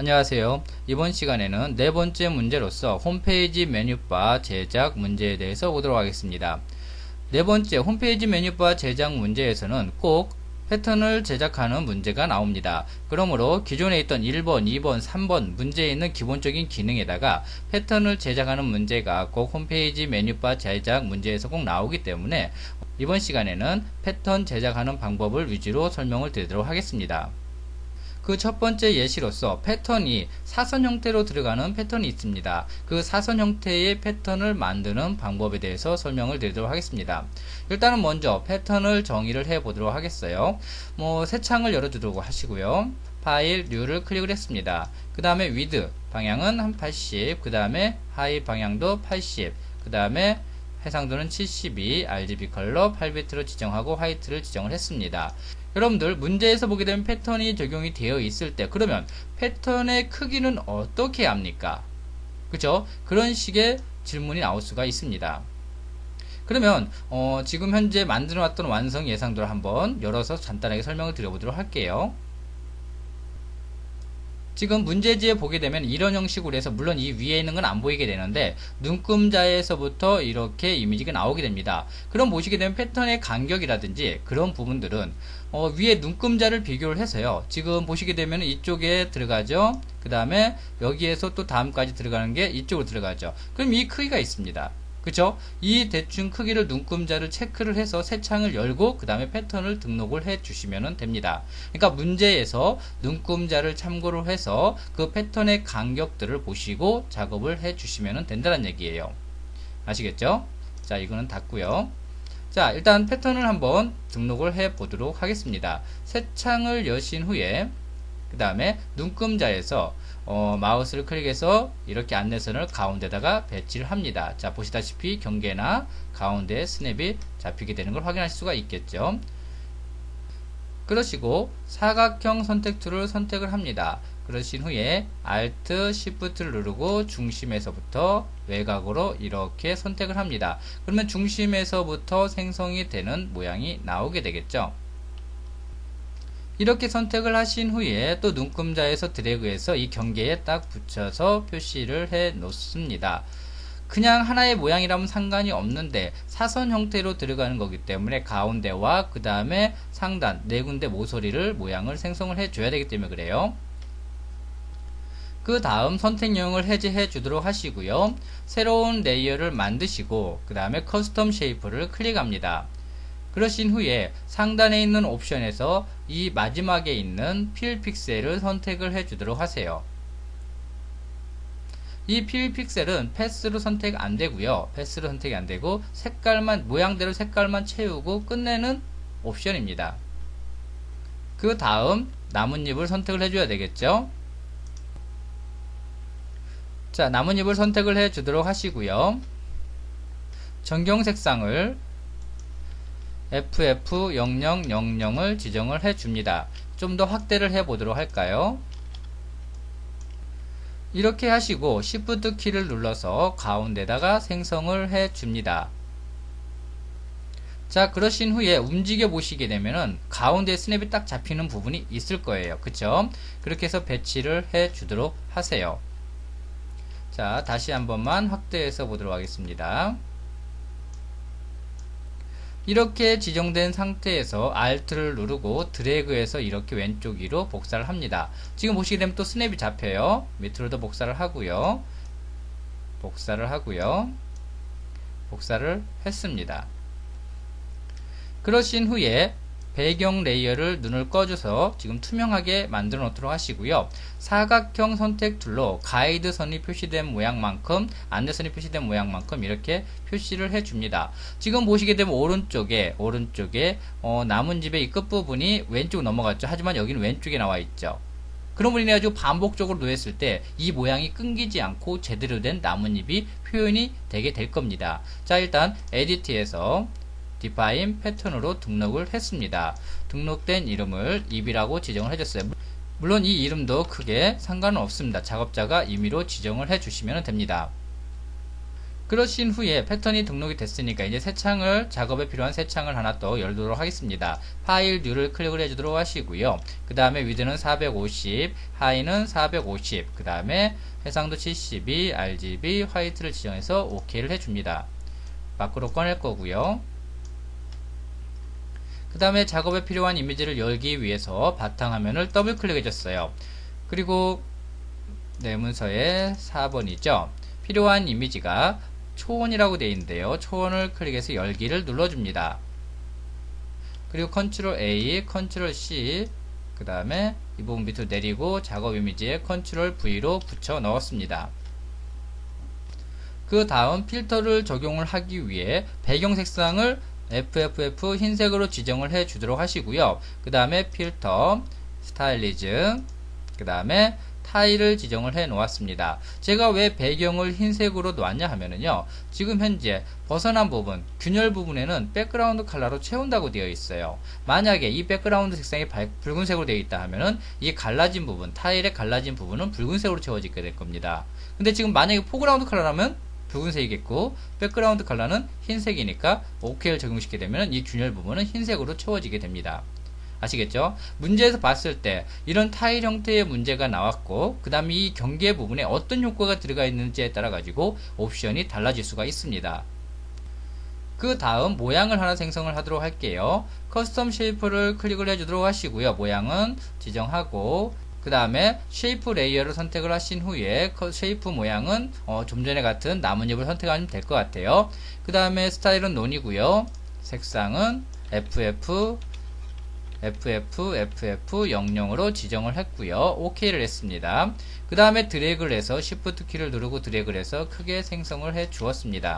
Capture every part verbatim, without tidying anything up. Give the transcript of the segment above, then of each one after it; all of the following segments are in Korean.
안녕하세요. 이번 시간에는 네 번째 문제로서 홈페이지 메뉴바 제작 문제에 대해서 보도록 하겠습니다. 네 번째 홈페이지 메뉴바 제작 문제에서는 꼭 패턴을 제작하는 문제가 나옵니다. 그러므로 기존에 있던 일 번, 이 번, 삼 번 문제에 있는 기본적인 기능에다가 패턴을 제작하는 문제가 꼭 홈페이지 메뉴바 제작 문제에서 꼭 나오기 때문에 이번 시간에는 패턴 제작하는 방법을 위주로 설명을 드리도록 하겠습니다. 그 첫 번째 예시로서 패턴이 사선 형태로 들어가는 패턴이 있습니다. 그 사선 형태의 패턴을 만드는 방법에 대해서 설명을 드리도록 하겠습니다. 일단은 먼저 패턴을 정의를 해 보도록 하겠어요. 뭐 새 창을 열어두도록 하시고요. 파일 뉴를 클릭을 했습니다. 그 다음에 위드 방향은 한 팔십, 그 다음에 하이 방향도 팔십, 그 다음에 해상도는 칠십이, 알지비 컬러 팔 비트로 지정하고 화이트를 지정을 했습니다. 여러분들 문제에서 보게 되면 패턴이 적용이 되어 있을 때 그러면 패턴의 크기는 어떻게 합니까? 그쵸? 그런 식의 질문이 나올 수가 있습니다. 그러면 어, 지금 현재 만들어 놨던 완성 예상도를 한번 열어서 간단하게 설명을 드려보도록 할게요. 지금 문제지에 보게 되면 이런 형식으로 해서 물론 이 위에 있는 건 안 보이게 되는데 눈금자에서부터 이렇게 이미지가 나오게 됩니다. 그럼 보시게 되면 패턴의 간격이라든지 그런 부분들은 어, 위에 눈금자를 비교를 해서요. 지금 보시게 되면 이쪽에 들어가죠. 그 다음에 여기에서 또 다음까지 들어가는 게 이쪽으로 들어가죠. 그럼 이 크기가 있습니다. 그쵸? 이 대충 크기를 눈금자를 체크를 해서 새 창을 열고 그 다음에 패턴을 등록을 해 주시면 됩니다. 그러니까 문제에서 눈금자를 참고로 해서 그 패턴의 간격들을 보시고 작업을 해 주시면 된다는 얘기예요. 아시겠죠? 자, 이거는 닫고요. 자, 일단 패턴을 한번 등록을 해 보도록 하겠습니다. 새 창을 여신 후에 그 다음에 눈금자에서 어, 마우스를 클릭해서 이렇게 안내선을 가운데다가 배치를 합니다. 자, 보시다시피 경계나 가운데 스냅이 잡히게 되는 걸 확인할 수가 있겠죠. 그러시고 사각형 선택 툴을 선택을 합니다. 그러신 후에 Alt, Shift를 누르고 중심에서부터 외곽으로 이렇게 선택을 합니다. 그러면 중심에서부터 생성이 되는 모양이 나오게 되겠죠. 이렇게 선택을 하신 후에 또 눈금자에서 드래그해서 이 경계에 딱 붙여서 표시를 해 놓습니다. 그냥 하나의 모양이라면 상관이 없는데 사선 형태로 들어가는 거기 때문에 가운데와 그 다음에 상단 네 군데 모서리를 모양을 생성을 해 줘야 되기 때문에 그래요. 그 다음 선택용을 해제해 주도록 하시고요. 새로운 레이어를 만드시고 그 다음에 커스텀 쉐이프를 클릭합니다. 그러신 후에 상단에 있는 옵션에서 이 마지막에 있는 필 픽셀을 선택을 해 주도록 하세요. 이 필 픽셀은 패스로 선택 안 되고요. 패스로 선택이 안 되고 색깔만 모양대로 색깔만 채우고 끝내는 옵션입니다. 그 다음 나뭇잎을 선택을 해 줘야 되겠죠. 자, 나뭇잎을 선택을 해 주도록 하시고요. 전경 색상을 에프에프 영영영영을 지정을 해 줍니다. 좀 더 확대를 해 보도록 할까요? 이렇게 하시고 Shift 키를 눌러서 가운데다가 생성을 해 줍니다. 자, 그러신 후에 움직여 보시게 되면은 가운데 스냅이 딱 잡히는 부분이 있을 거예요. 그쵸? 그렇게 해서 배치를 해 주도록 하세요. 자, 다시 한 번만 확대해서 보도록 하겠습니다. 이렇게 지정된 상태에서 Alt를 누르고 드래그해서 이렇게 왼쪽 위로 복사를 합니다. 지금 보시게 되면 또 스냅이 잡혀요. 밑으로도 복사를 하고요. 복사를 하고요. 복사를 했습니다. 그러신 후에 배경 레이어를 눈을 꺼줘서 지금 투명하게 만들어 놓도록 하시고요. 사각형 선택 툴로 가이드 선이 표시된 모양만큼 안내선이 표시된 모양만큼 이렇게 표시를 해 줍니다. 지금 보시게 되면 오른쪽에 오른쪽에 어, 나뭇잎의 이 끝부분이 왼쪽 넘어갔죠. 하지만 여기는 왼쪽에 나와 있죠. 그런 분이 가지고 반복적으로 놓였을 때 이 모양이 끊기지 않고 제대로 된 나뭇잎이 표현이 되게 될 겁니다. 자, 일단 에디트에서 define 패턴으로 등록을 했습니다. 등록된 이름을 잎이라고 지정을 해줬어요. 물론 이 이름도 크게 상관은 없습니다. 작업자가 임의로 지정을 해 주시면 됩니다. 그러신 후에 패턴이 등록이 됐으니까 이제 새 창을, 작업에 필요한 새 창을 하나 또 열도록 하겠습니다. 파일 뉴를 클릭을 해주도록 하시고요. 그 다음에 위드는 사백오십, 하이는 사백오십, 그 다음에 해상도 칠십이, 알지비, 화이트를 지정해서 OK를 해줍니다. 밖으로 꺼낼 거고요. 그 다음에 작업에 필요한 이미지를 열기 위해서 바탕화면을 더블 클릭해줬어요. 그리고 네, 문서의 사 번이죠. 필요한 이미지가 초원이라고 되어 있는데요. 초원을 클릭해서 열기를 눌러줍니다. 그리고 컨트롤 A, 컨트롤 C, 그 다음에 이 부분 밑으로 내리고 작업 이미지에 컨트롤 V로 붙여 넣었습니다. 그 다음 필터를 적용을 하기 위해 배경 색상을 에프에프에프 흰색으로 지정을 해 주도록 하시고요. 그 다음에 필터, 스타일리즘, 그 다음에 타일을 지정을 해 놓았습니다. 제가 왜 배경을 흰색으로 놓았냐 하면은요, 지금 현재 벗어난 부분, 균열 부분에는 백그라운드 컬러로 채운다고 되어 있어요. 만약에 이 백그라운드 색상이 발, 붉은색으로 되어 있다 하면은 이 갈라진 부분, 타일의 갈라진 부분은 붉은색으로 채워지게 될 겁니다. 근데 지금 만약에 포그라운드 컬러라면 붉은색이겠고 백그라운드 컬러는 흰색이니까 오케이를 적용시키게 되면 이 균열 부분은 흰색으로 채워지게 됩니다. 아시겠죠? 문제에서 봤을 때 이런 타일 형태의 문제가 나왔고 그 다음에 이 경계 부분에 어떤 효과가 들어가 있는지에 따라 가지고 옵션이 달라질 수가 있습니다. 그 다음 모양을 하나 생성을 하도록 할게요. 커스텀 쉐이프를 클릭을 해주도록 하시고요. 모양은 지정하고 그 다음에 쉐이프 레이어를 선택을 하신 후에 쉐이프 모양은 어, 좀 전에 같은 나뭇잎을 선택하면 될 것 같아요. 그 다음에 스타일은 논이고요. 색상은 에프에프 에프에프, 에프에프 영영으로 지정을 했고요. 오케이를 했습니다. 그 다음에 드래그를 해서 Shift 키를 누르고 드래그를 해서 크게 생성을 해 주었습니다.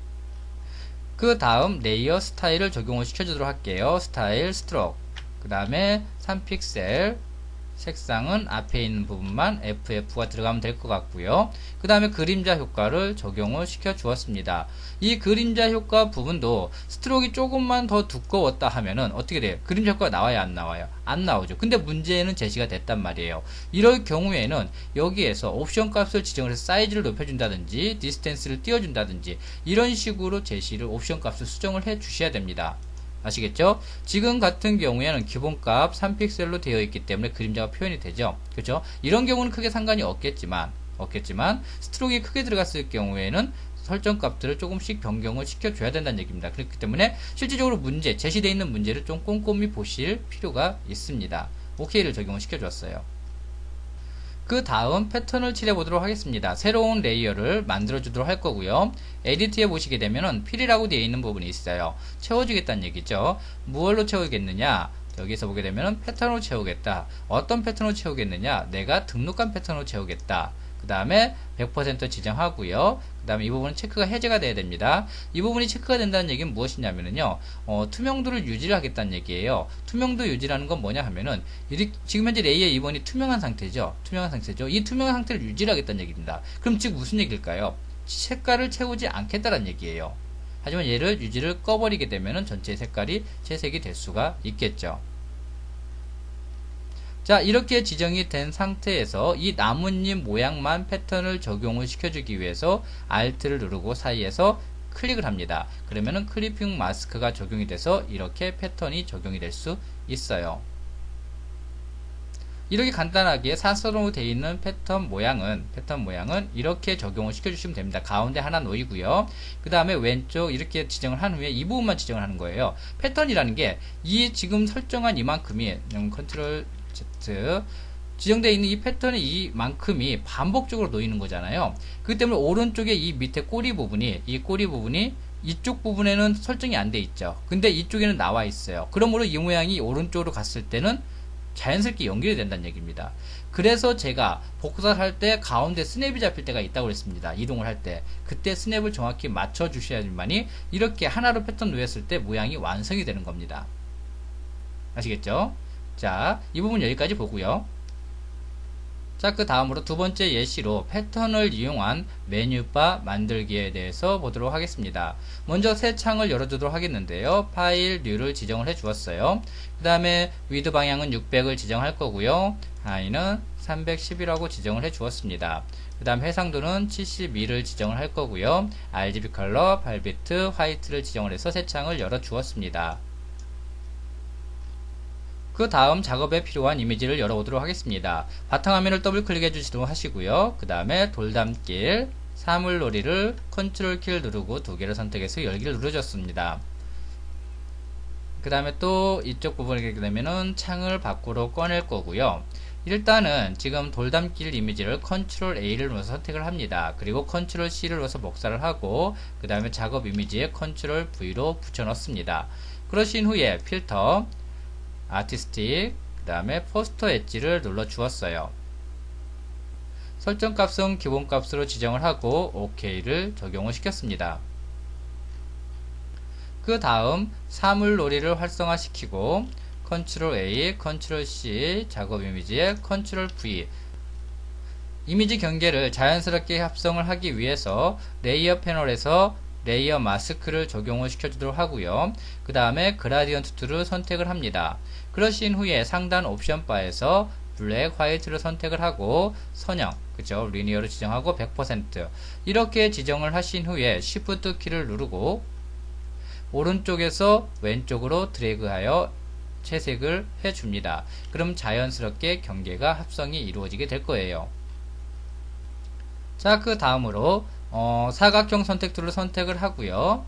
그 다음 레이어 스타일을 적용을 시켜주도록 할게요. 스타일, 스트로크, 그 다음에 삼 픽셀, 색상은 앞에 있는 부분만 에프에프가 들어가면 될 것 같고요. 그 다음에 그림자 효과를 적용을 시켜 주었습니다. 이 그림자 효과 부분도 스트로크가 조금만 더 두꺼웠다 하면은 어떻게 돼요? 그림자 효과가 나와요, 안 나와요? 안 나오죠. 근데 문제는 제시가 됐단 말이에요. 이럴 경우에는 여기에서 옵션 값을 지정을 해서 사이즈를 높여준다든지 디스텐스를 띄워준다든지 이런 식으로 제시를 옵션 값을 수정을 해 주셔야 됩니다. 아시겠죠? 지금 같은 경우에는 기본값 삼 픽셀로 되어 있기 때문에 그림자가 표현이 되죠. 그렇죠? 이런 경우는 크게 상관이 없겠지만 없겠지만 스트로크가 크게 들어갔을 경우에는 설정 값들을 조금씩 변경을 시켜줘야 된다는 얘기입니다. 그렇기 때문에 실질적으로 문제, 제시되어 있는 문제를 좀 꼼꼼히 보실 필요가 있습니다. 오케이를 적용을 시켜줬어요. 그 다음 패턴을 칠해 보도록 하겠습니다. 새로운 레이어를 만들어 주도록 할 거고요. 에디트에 보시게 되면은 필이라고 되어 있는 부분이 있어요. 채워주겠다는 얘기죠. 무엇로 채우겠느냐? 여기서 보게 되면은 패턴으로 채우겠다. 어떤 패턴으로 채우겠느냐? 내가 등록한 패턴으로 채우겠다. 그 다음에 백 퍼센트 지정하고요. 그 다음에 이 부분은 체크가 해제가 돼야 됩니다. 이 부분이 체크가 된다는 얘기는 무엇이냐면요, 어, 투명도를 유지를 하겠다는 얘기예요. 투명도 유지라는 건 뭐냐 하면은, 이, 지금 현재 레이어 이 번이 투명한 상태죠. 투명한 상태죠. 이 투명한 상태를 유지를 하겠다는 얘기입니다. 그럼 즉 무슨 얘기일까요? 색깔을 채우지 않겠다는 얘기예요. 하지만 얘를 유지를 꺼버리게 되면은 전체 색깔이 채색이 될 수가 있겠죠. 자, 이렇게 지정이 된 상태에서 이 나뭇잎 모양만 패턴을 적용을 시켜주기 위해서 Alt를 누르고 사이에서 클릭을 합니다. 그러면은 클리핑 마스크가 적용이 돼서 이렇게 패턴이 적용이 될 수 있어요. 이렇게 간단하게 사선으로 되어 있는 패턴 모양은 패턴 모양은 이렇게 적용을 시켜주시면 됩니다. 가운데 하나 놓이고요. 그 다음에 왼쪽 이렇게 지정을 한 후에 이 부분만 지정을 하는 거예요. 패턴이라는 게 이 지금 설정한 이만큼이 컨트롤 Z 지정되어 있는 이 패턴의 이만큼이 반복적으로 놓이는 거잖아요. 그렇기 때문에 오른쪽에 이 밑에 꼬리 부분이 이 꼬리 부분이 이쪽 부분에는 설정이 안 돼 있죠. 근데 이쪽에는 나와 있어요. 그러므로 이 모양이 오른쪽으로 갔을 때는 자연스럽게 연결이 된다는 얘기입니다. 그래서 제가 복사를 할 때 가운데 스냅이 잡힐 때가 있다고 그랬습니다. 이동을 할 때 그때 스냅을 정확히 맞춰 주셔야지만이 이렇게 하나로 패턴 놓였을 때 모양이 완성이 되는 겁니다. 아시겠죠? 자, 이 부분 여기까지 보고요. 자, 그 다음으로 두 번째 예시로 패턴을 이용한 메뉴바 만들기에 대해서 보도록 하겠습니다. 먼저 새 창을 열어주도록 하겠는데요. 파일, 뉴를 지정을 해 주었어요. 그 다음에 위드 방향은 육백을 지정할 거고요. 하이는 삼백십이라고 지정을 해 주었습니다. 그 다음 해상도는 칠십이를 지정을 할 거고요. 알지비 컬러 팔 비트 화이트를 지정을 해서 새 창을 열어 주었습니다. 그 다음 작업에 필요한 이미지를 열어보도록 하겠습니다. 바탕화면을 더블 클릭해 주시도록 하시고요. 그 다음에 돌담길, 사물놀이를 컨트롤 키를 누르고 두 개를 선택해서 열기를 눌러줬습니다. 그 다음에 또 이쪽 부분에 가게 되면은 창을 밖으로 꺼낼 거고요. 일단은 지금 돌담길 이미지를 컨트롤 A를 눌러서 선택을 합니다. 그리고 컨트롤 C를 눌러서 복사를 하고 그 다음에 작업 이미지에 컨트롤 V로 붙여 넣습니다. 그러신 후에 필터, 아티스틱, 그 다음에 포스터 엣지를 눌러 주었어요. 설정 값은 기본 값으로 지정을 하고 OK를 적용을 시켰습니다. 그 다음 사물놀이를 활성화시키고 컨트롤 A, 컨트롤 C, 작업 이미지에 컨트롤 V, 이미지 경계를 자연스럽게 합성을 하기 위해서 레이어 패널에서 레이어 마스크를 적용을 시켜주도록 하고요. 그 다음에 그라디언트 툴을 선택을 합니다. 그러신 후에 상단 옵션 바에서 블랙, 화이트를 선택을 하고 선형, 그죠? 리니어를 지정하고 백 퍼센트 이렇게 지정을 하신 후에 Shift 키를 누르고 오른쪽에서 왼쪽으로 드래그하여 채색을 해줍니다. 그럼 자연스럽게 경계가 합성이 이루어지게 될 거예요. 자, 그 다음으로 어, 사각형 선택 툴을 선택을 하고요.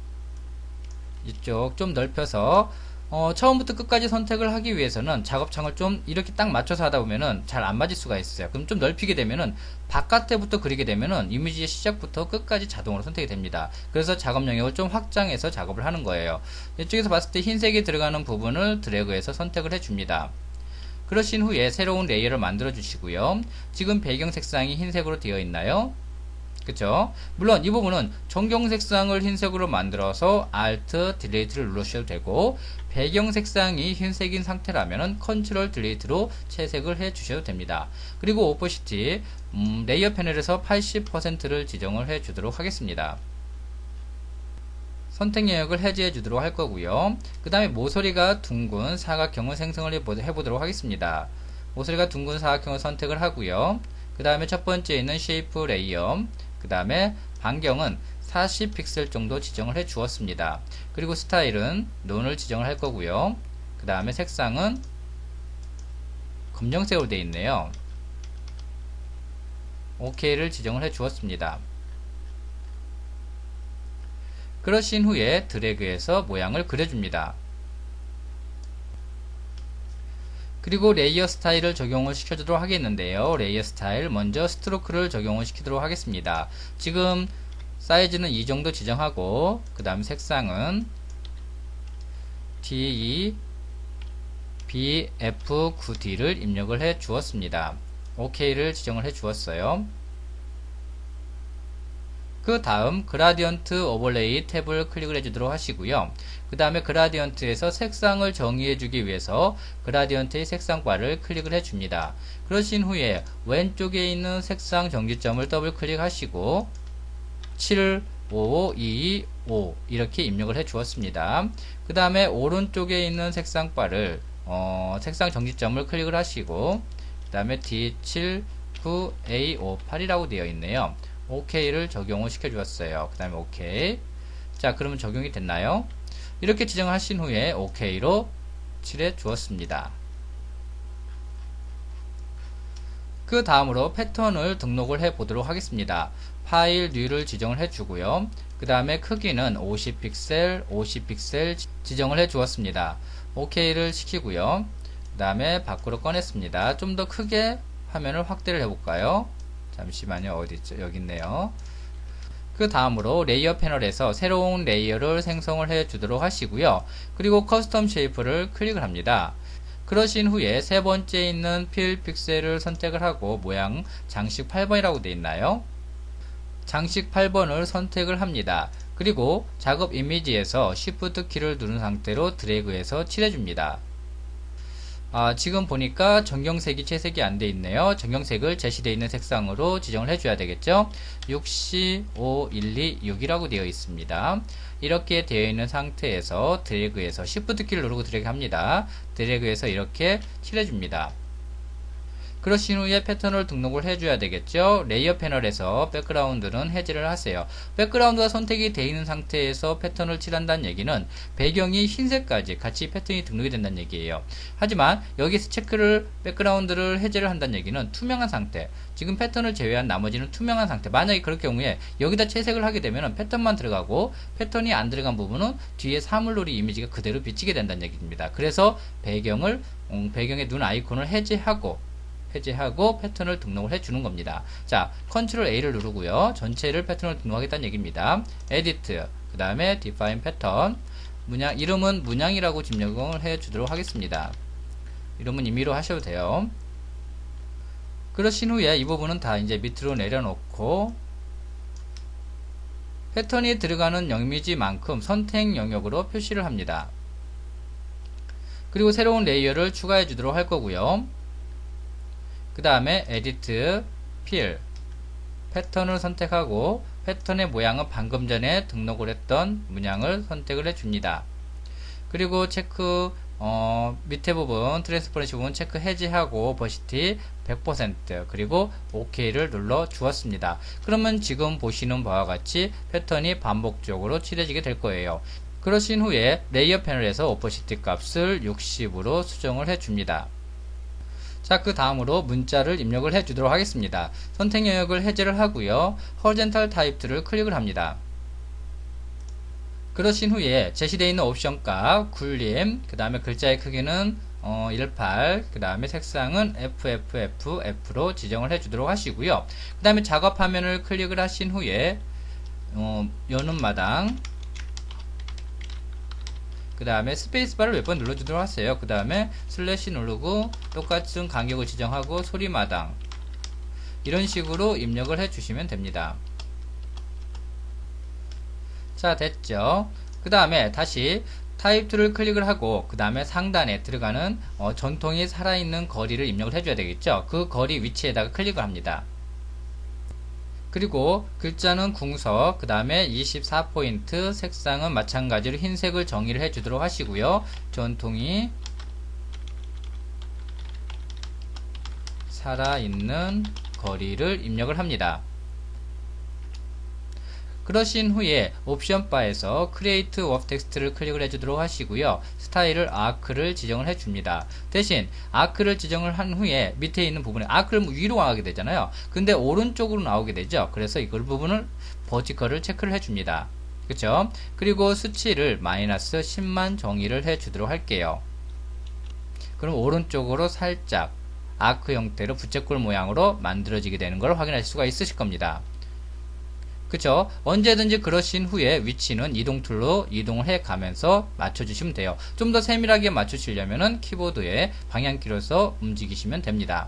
이쪽 좀 넓혀서 어, 처음부터 끝까지 선택을 하기 위해서는 작업창을 좀 이렇게 딱 맞춰서 하다 보면은 잘 안 맞을 수가 있어요. 그럼 좀 넓히게 되면은 바깥에부터 그리게 되면은 이미지의 시작부터 끝까지 자동으로 선택이 됩니다. 그래서 작업 영역을 좀 확장해서 작업을 하는 거예요. 이쪽에서 봤을 때 흰색이 들어가는 부분을 드래그해서 선택을 해줍니다. 그러신 후에 새로운 레이어를 만들어 주시고요. 지금 배경 색상이 흰색으로 되어 있나요? 그쵸? 물론 이 부분은 전경 색상을 흰색으로 만들어서 Alt, Delete를 누르셔도 되고 배경 색상이 흰색인 상태라면 컨트롤 딜리트로 채색을 해 주셔도 됩니다. 그리고 오퍼시티 음, 레이어 패널에서 팔십 퍼센트를 지정을 해 주도록 하겠습니다. 선택 영역을 해제해 주도록 할 거고요. 그 다음에 모서리가 둥근 사각형을 생성을 해보도록 하겠습니다. 모서리가 둥근 사각형을 선택을 하고요. 그 다음에 첫 번째 있는 쉐이프 레이어, 그 다음에 반경은 사십 픽셀 정도 지정을 해 주었습니다. 그리고 스타일은 론을 지정을 할 거고요. 그 다음에 색상은 검정색으로 되어 있네요. 오케이를 지정을 해 주었습니다. 그러신 후에 드래그해서 모양을 그려줍니다. 그리고 레이어 스타일을 적용을 시켜주도록 하겠는데요. 레이어 스타일 먼저 스트로크를 적용을 시키도록 하겠습니다. 지금 사이즈는 이 정도 지정하고 그 다음 색상은 디 비 에프 나인 디를 입력을 해 주었습니다. 오케이를 지정을 해 주었어요. 그 다음 그라디언트 오버레이 탭을 클릭을 해주도록 하시고요. 그 다음에 그라디언트에서 색상을 정의해주기 위해서 그라디언트의 색상 바를 클릭을 해줍니다. 그러신 후에 왼쪽에 있는 색상 정지점을 더블 클릭하시고 칠, 오, 이, 오 이렇게 입력을 해 주었습니다. 그 다음에 오른쪽에 있는 색상 바를 어, 색상 정지점을 클릭을 하시고 그 다음에 디 칠, 구, 에이 오, 팔이라고 되어 있네요. 오케이를 적용을 시켜 주었어요. 그 다음에 오케이. 자, 그러면 적용이 됐나요? 이렇게 지정하신 후에 오케이로 칠해 주었습니다. 그 다음으로 패턴을 등록을 해 보도록 하겠습니다. 파일 뉴를 지정을 해 주고요. 그 다음에 크기는 오십 픽셀, 오십 픽셀 지정을 해 주었습니다. 오케이를 시키고요. 그 다음에 밖으로 꺼냈습니다. 좀 더 크게 화면을 확대를 해 볼까요? 잠시만요. 어디 있죠? 여기 있네요. 그 다음으로 레이어 패널에서 새로운 레이어를 생성을 해 주도록 하시고요. 그리고 커스텀 쉐이프를 클릭을 합니다. 그러신 후에 세 번째 있는 필 픽셀을 선택을 하고 모양 장식 팔 번이라고 되어 있나요? 장식 팔 번을 선택을 합니다. 그리고 작업 이미지에서 Shift 키를 누른 상태로 드래그해서 칠해줍니다. 아, 지금 보니까 전경색이 채색이 안 돼 있네요. 전경색을 제시되어 있는 색상으로 지정을 해줘야 되겠죠. 육 씨 오 일 이 육이라고 되어 있습니다. 이렇게 되어 있는 상태에서 드래그해서 Shift 키를 누르고 드래그 합니다. 드래그해서 이렇게 칠해줍니다. 그러신 후에 패턴을 등록을 해줘야 되겠죠. 레이어 패널에서 백그라운드는 해제를 하세요. 백그라운드가 선택이 되어 있는 상태에서 패턴을 칠한다는 얘기는 배경이 흰색까지 같이 패턴이 등록이 된다는 얘기예요. 하지만 여기서 체크를 백그라운드를 해제를 한다는 얘기는 투명한 상태, 지금 패턴을 제외한 나머지는 투명한 상태. 만약에 그럴 경우에 여기다 채색을 하게 되면 패턴만 들어가고 패턴이 안 들어간 부분은 뒤에 사물놀이 이미지가 그대로 비치게 된다는 얘기입니다. 그래서 배경을 음, 배경의 눈 아이콘을 해제하고 해제하고 패턴을 등록을 해주는 겁니다. 자, 컨트롤 A를 누르고요. 전체를 패턴을 등록하겠다는 얘기입니다. 에디트, 그 다음에 define 패턴, 문양, 이름은 문양이라고 입력을 해주도록 하겠습니다. 이름은 임의로 하셔도 돼요. 그러신 후에 이 부분은 다 이제 밑으로 내려놓고 패턴이 들어가는 이미지만큼 선택 영역으로 표시를 합니다. 그리고 새로운 레이어를 추가해 주도록 할 거고요. 그 다음에 에디트, 필, 패턴을 선택하고 패턴의 모양은 방금 전에 등록을 했던 문양을 선택을 해줍니다. 그리고 체크 어, 밑에 부분 트랜스퍼런시 부분 체크 해제하고 오퍼시티 백 퍼센트 그리고 OK를 눌러 주었습니다. 그러면 지금 보시는 바와 같이 패턴이 반복적으로 칠해지게 될 거예요. 그러신 후에 레이어 패널에서 오퍼시티 값을 육십으로 수정을 해줍니다. 자, 그 다음으로 문자를 입력을 해 주도록 하겠습니다. 선택 영역을 해제를 하고요. Horizontal Type를 클릭을 합니다. 그러신 후에 제시되어 있는 옵션 값, 굴림, 그 다음에 글자의 크기는 어, 십팔, 그 다음에 색상은 에프에프에프에프로 지정을 해 주도록 하시고요. 그 다음에 작업 화면을 클릭을 하신 후에 어, 여는 마당, 그 다음에 스페이스바를 몇 번 눌러주도록 하세요. 그 다음에 슬래시 누르고 똑같은 간격을 지정하고 소리마당 이런 식으로 입력을 해주시면 됩니다. 자, 됐죠. 그 다음에 다시 타입 툴을 클릭을 하고 그 다음에 상단에 들어가는 어, 전통이 살아있는 거리를 입력을 해줘야 되겠죠. 그 거리 위치에다가 클릭을 합니다. 그리고 글자는 궁서, 그 다음에 이십사 포인트, 색상은 마찬가지로 흰색을 정의를 해주도록 하시고요. 전통이 살아있는 거리를 입력을 합니다. 그러신 후에 옵션 바에서 크리에이트 워프 텍스트를 클릭을 해주도록 하시고요. 스타일을 아크를 지정을 해줍니다. 대신 아크를 지정을 한 후에 밑에 있는 부분에 아크를 위로 가게 되잖아요. 근데 오른쪽으로 나오게 되죠. 그래서 이걸 부분을 버티컬을 체크를 해줍니다. 그쵸? 그리고 수치를 마이너스 십만 정의를 해주도록 할게요. 그럼 오른쪽으로 살짝 아크 형태로 부채꼴 모양으로 만들어지게 되는 걸 확인하실 수가 있으실 겁니다. 그쵸? 언제든지 그러신 후에 위치는 이동 툴로 이동을 해 가면서 맞춰주시면 돼요. 좀 더 세밀하게 맞추시려면은 키보드에 방향키로서 움직이시면 됩니다.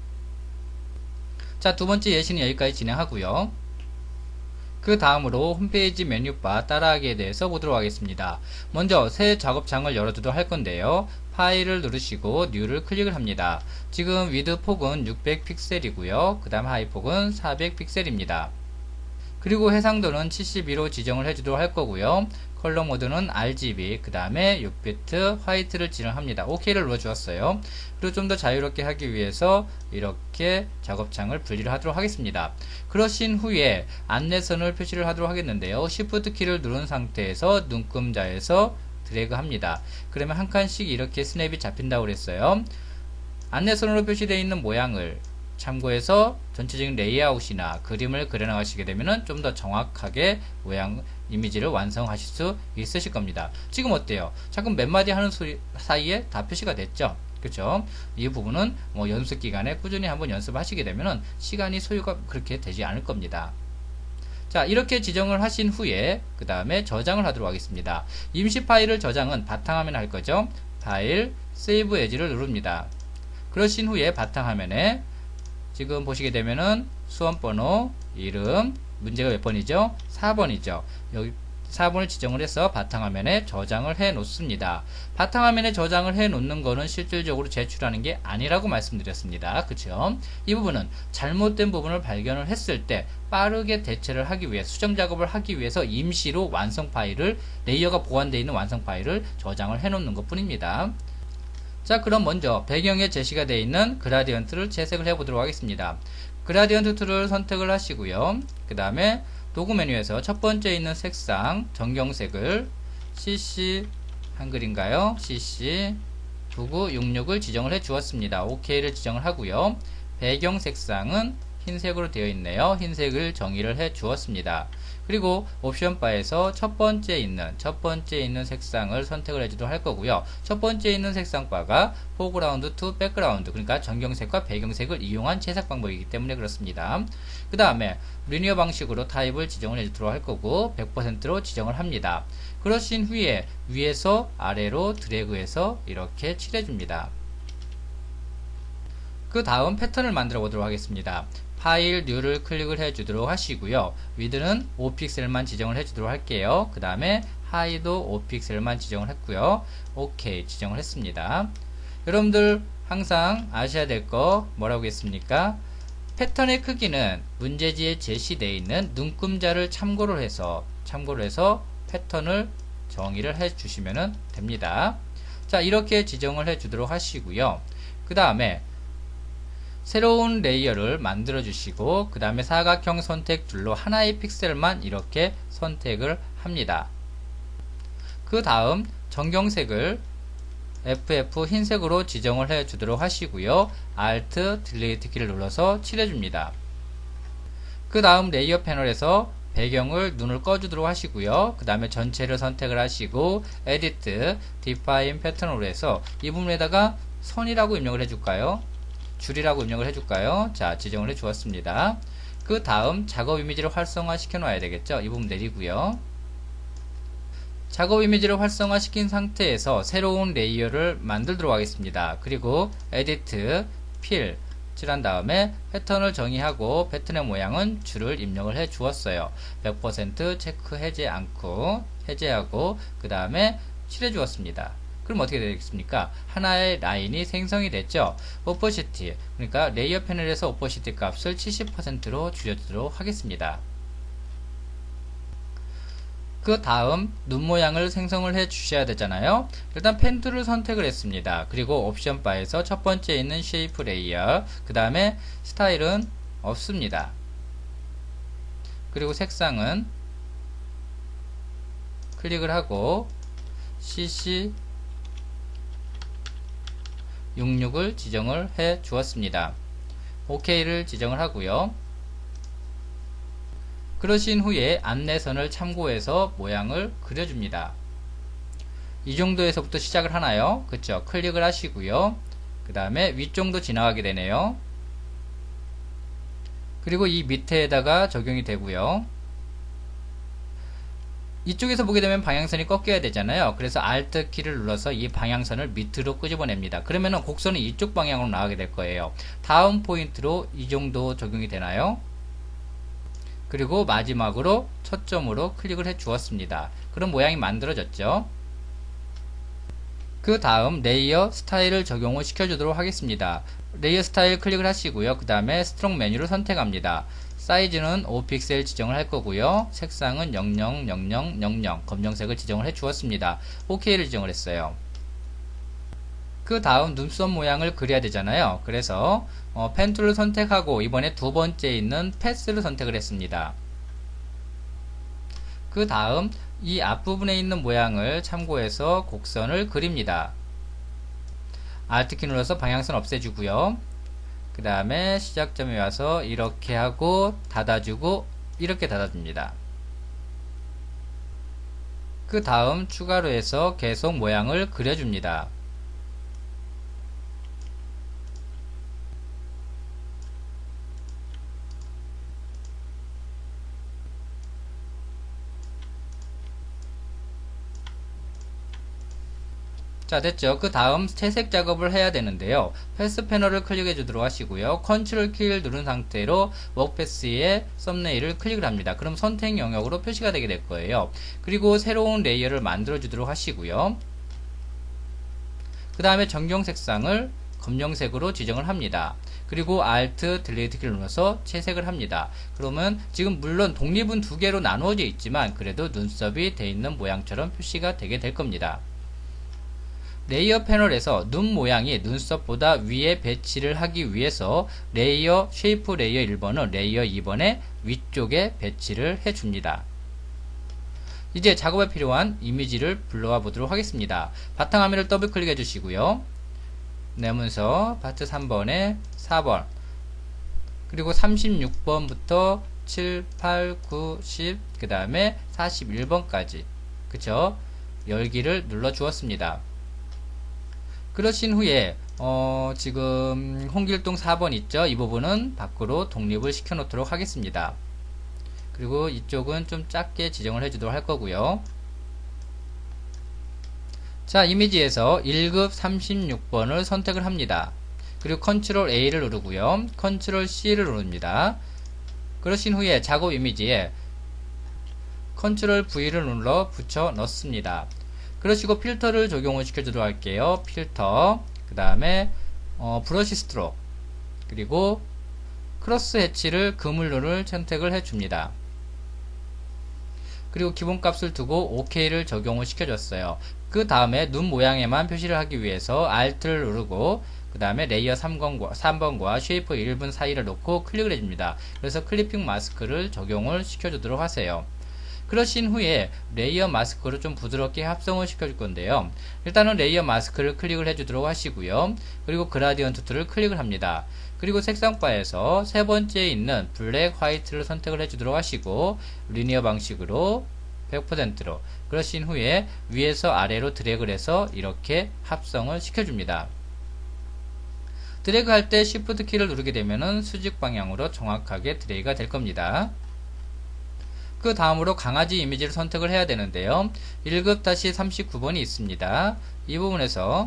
자, 두 번째 예시는 여기까지 진행하고요. 그 다음으로 홈페이지 메뉴바 따라하기에 대해서 보도록 하겠습니다. 먼저 새 작업창을 열어두도록 할 건데요. 파일을 누르시고 뉴를 클릭을 합니다. 지금 위드 폭은 육백 픽셀이고요. 그 다음 하이 폭은 사백 픽셀입니다. 그리고 해상도는 칠십이로 지정을 해주도록 할 거고요. 컬러 모드는 알지비, 그 다음에 육 비트 화이트를 지정합니다. 오케이를 눌러 주었어요. 그리고 좀 더 자유롭게 하기 위해서 이렇게 작업창을 분리를 하도록 하겠습니다. 그러신 후에 안내선을 표시를 하도록 하겠는데요. Shift 키를 누른 상태에서 눈금자에서 드래그 합니다. 그러면 한 칸씩 이렇게 스냅이 잡힌다고 그랬어요. 안내선으로 표시되어 있는 모양을 참고해서 전체적인 레이아웃이나 그림을 그려나가시게 되면 좀 더 정확하게 모양 이미지를 완성하실 수 있으실 겁니다. 지금 어때요? 잠깐 몇 마디 하는 소리 사이에 다 표시가 됐죠? 그렇죠? 이 부분은 뭐 연습 기간에 꾸준히 한번 연습하시게 되면 시간이 소요가 그렇게 되지 않을 겁니다. 자, 이렇게 지정을 하신 후에 그 다음에 저장을 하도록 하겠습니다. 임시 파일을 저장은 바탕화면에 할 거죠. 파일, 세이브 에즈를 누릅니다. 그러신 후에 바탕화면에 지금 보시게 되면은 수험번호, 이름, 문제가 몇 번이죠? 사 번이죠. 여기 사 번을 지정을 해서 바탕화면에 저장을 해 놓습니다. 바탕화면에 저장을 해 놓는 거는 실질적으로 제출하는 게 아니라고 말씀드렸습니다. 그쵸? 이 부분은 잘못된 부분을 발견을 했을 때 빠르게 대체를 하기 위해 수정 작업을 하기 위해서 임시로 완성 파일을 레이어가 보완되어 있는 완성 파일을 저장을 해 놓는 것 뿐입니다. 자, 그럼 먼저 배경에 제시가 되어 있는 그라디언트를 채색을 해 보도록 하겠습니다. 그라디언트 툴을 선택을 하시고요. 그 다음에 도구 메뉴에서 첫 번째 있는 색상 정경색을 씨씨 한글인가요? 씨씨 구구육육을 지정을 해 주었습니다. 오케이를 지정을 하고요. 배경 색상은 흰색으로 되어 있네요. 흰색을 정의를 해 주었습니다. 그리고 옵션 바에서 첫 번째 있는 첫 번째 있는 색상을 선택을 해주도록 할 거고요. 첫 번째 있는 색상 바가 포그라운드 투 백그라운드, 그러니까 전경색과 배경색을 이용한 채색 방법이기 때문에 그렇습니다. 그 다음에 리니어 방식으로 타입을 지정을 해주도록 할 거고 백 퍼센트로 지정을 합니다. 그러신 후에 위에서 아래로 드래그해서 이렇게 칠해줍니다. 그 다음 패턴을 만들어 보도록 하겠습니다. 파일 뉴를 클릭을 해 주도록 하시고요. 위드는 오 픽셀만 지정을 해 주도록 할게요. 그 다음에 하이도 오 픽셀만 지정을 했고요. 오케이 지정을 했습니다. 여러분들 항상 아셔야 될 거 뭐라고 했습니까? 패턴의 크기는 문제지에 제시되어 있는 눈금자를 참고를 해서 참고를 해서 패턴을 정의를 해 주시면 됩니다. 자, 이렇게 지정을 해 주도록 하시고요. 그 다음에 새로운 레이어를 만들어 주시고 그 다음에 사각형 선택 줄로 하나의 픽셀만 이렇게 선택을 합니다. 그 다음 정경색을 에프에프 흰색으로 지정을 해 주도록 하시고요. Alt 딜리트 키를 눌러서 칠해 줍니다. 그 다음 레이어 패널에서 배경을 눈을 꺼 주도록 하시고요. 그 다음에 전체를 선택을 하시고 Edit Define 패턴으로 해서 이 부분에다가 선이라고 입력을 해 줄까요? 줄이라고 입력을 해줄까요? 자, 지정을 해 주었습니다. 그 다음 작업 이미지를 활성화 시켜 놔야 되겠죠? 이 부분 내리고요. 작업 이미지를 활성화 시킨 상태에서 새로운 레이어를 만들도록 하겠습니다. 그리고 에디트, 필 칠한 다음에 패턴을 정의하고 패턴의 모양은 줄을 입력을 해 주었어요. 백 퍼센트 체크 해제 않고 해제하고 그 다음에 칠해 주었습니다. 그럼 어떻게 되겠습니까? 하나의 라인이 생성이 됐죠. 오퍼시티, 그러니까 레이어 패널에서 오퍼시티 값을 칠십 퍼센트로 줄여주도록 하겠습니다. 그 다음 눈 모양을 생성을 해 주셔야 되잖아요. 일단 펜 툴을 선택을 했습니다. 그리고 옵션 바에서 첫 번째 있는 쉐이프 레이어, 그 다음에 스타일은 없습니다. 그리고 색상은 클릭을 하고 씨씨 육십육을 지정을 해 주었습니다. 오케이를 지정을 하고요. 그러신 후에 안내선을 참고해서 모양을 그려줍니다. 이 정도에서부터 시작을 하나요? 그쵸? 클릭을 하시고요. 그 다음에 위쪽도 지나가게 되네요. 그리고 이 밑에다가 적용이 되고요. 이쪽에서 보게 되면 방향선이 꺾여야 되잖아요. 그래서 Alt 키를 눌러서 이 방향선을 밑으로 끄집어냅니다. 그러면 곡선은 이쪽 방향으로 나가게 될 거예요. 다음 포인트로 이 정도 적용이 되나요? 그리고 마지막으로 첫 점으로 클릭을 해 주었습니다. 그럼 모양이 만들어졌죠. 그 다음 레이어 스타일을 적용을 시켜주도록 하겠습니다. 레이어 스타일 클릭을 하시고요. 그 다음에 스트롱 메뉴를 선택합니다. 사이즈는 오 픽셀 지정을 할 거고요. 색상은 영영영영영영 검정색을 지정을 해 주었습니다. 오케이를 지정을 했어요. 그 다음 눈썹 모양을 그려야 되잖아요. 그래서 어, 펜 툴을 선택하고 이번에 두 번째 있는 패스를 선택을 했습니다. 그 다음 이 앞부분에 있는 모양을 참고해서 곡선을 그립니다. Alt 키 눌러서 방향선 없애주고요. 그 다음에 시작점에 와서 이렇게 하고 닫아주고 이렇게 닫아줍니다. 그 다음 추가로 해서 계속 모양을 그려줍니다. 자, 됐죠. 그 다음 채색 작업을 해야 되는데요. 패스 패널을 클릭해 주도록 하시고요. 컨트롤 키를 누른 상태로 워크패스의 썸네일을 클릭을 합니다. 그럼 선택 영역으로 표시가 되게 될 거예요. 그리고 새로운 레이어를 만들어 주도록 하시고요. 그 다음에 전경 색상을 검정색으로 지정을 합니다. 그리고 Alt 딜리트 키를 눌러서 채색을 합니다. 그러면 지금 물론 독립은 두 개로 나누어져 있지만 그래도 눈썹이 돼 있는 모양처럼 표시가 되게 될 겁니다. 레이어 패널에서 눈 모양이 눈썹보다 위에 배치를 하기 위해서 레이어 쉐이프 레이어 일 번은 레이어 이 번의 위쪽에 배치를 해줍니다. 이제 작업에 필요한 이미지를 불러와 보도록 하겠습니다. 바탕화면을 더블 클릭해 주시고요. 내 문서 파트 삼 번에 사 번 그리고 삼십육 번부터 칠, 팔, 구, 십 그 다음에 사십일 번까지 그쵸? 열기를 눌러 주었습니다. 그러신 후에 어, 지금 홍길동 사 번 있죠? 이 부분은 밖으로 독립을 시켜 놓도록 하겠습니다. 그리고 이쪽은 좀 작게 지정을 해주도록 할 거고요. 자, 이미지에서 일 급 삼십육 번을 선택을 합니다. 그리고 컨트롤 A를 누르고요. 컨트롤 C를 누릅니다. 그러신 후에 작업 이미지에 컨트롤 V를 눌러 붙여 넣습니다. 그러시고 필터를 적용을 시켜주도록 할게요. 필터, 그 다음에 어, 브러시 스트로크, 그리고 크로스 해치를 그물로를 선택을 해줍니다. 그리고 기본값을 두고 오케이를 적용을 시켜줬어요. 그 다음에 눈 모양에만 표시를 하기 위해서 Alt를 누르고 그 다음에 레이어 삼 번과, 삼 번과 쉐이프 일 번 사이를 놓고 클릭을 해줍니다. 그래서 클리핑 마스크를 적용을 시켜주도록 하세요. 그러신 후에 레이어 마스크를 좀 부드럽게 합성을 시켜줄 건데요. 일단은 레이어 마스크를 클릭을 해주도록 하시고요. 그리고 그라디언트 툴을 클릭을 합니다. 그리고 색상바에서 세 번째에 있는 블랙 화이트를 선택을 해주도록 하시고 리니어 방식으로 백 퍼센트로 그러신 후에 위에서 아래로 드래그를 해서 이렇게 합성을 시켜줍니다. 드래그 할 때 Shift 키를 누르게 되면은 수직 방향으로 정확하게 드래그가 될 겁니다. 그 다음으로 강아지 이미지를 선택을 해야 되는데요. 일 급 삼십구 번이 있습니다. 이 부분에서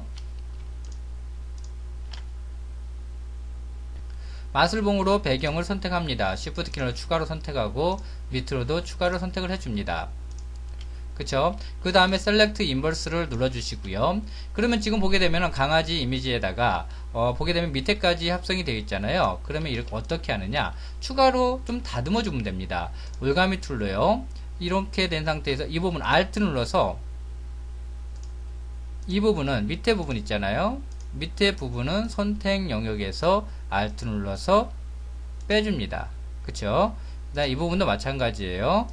마술봉으로 배경을 선택합니다. Shift 키를 추가로 선택하고 밑으로도 추가로 선택을 해줍니다. 그쵸? 그 다음에 셀렉트 인버스를 눌러주시고요. 그러면 지금 보게 되면 강아지 이미지에다가 어, 보게 되면 밑에까지 합성이 되어 있잖아요. 그러면 이렇게 어떻게 하느냐? 추가로 좀 다듬어 주면 됩니다. 올가미 툴로요. 이렇게 된 상태에서 이 부분 Alt 눌러서 이 부분은 밑에 부분 있잖아요. 밑에 부분은 선택 영역에서 Alt 눌러서 빼줍니다. 그쵸? 그다음 이 부분도 마찬가지예요.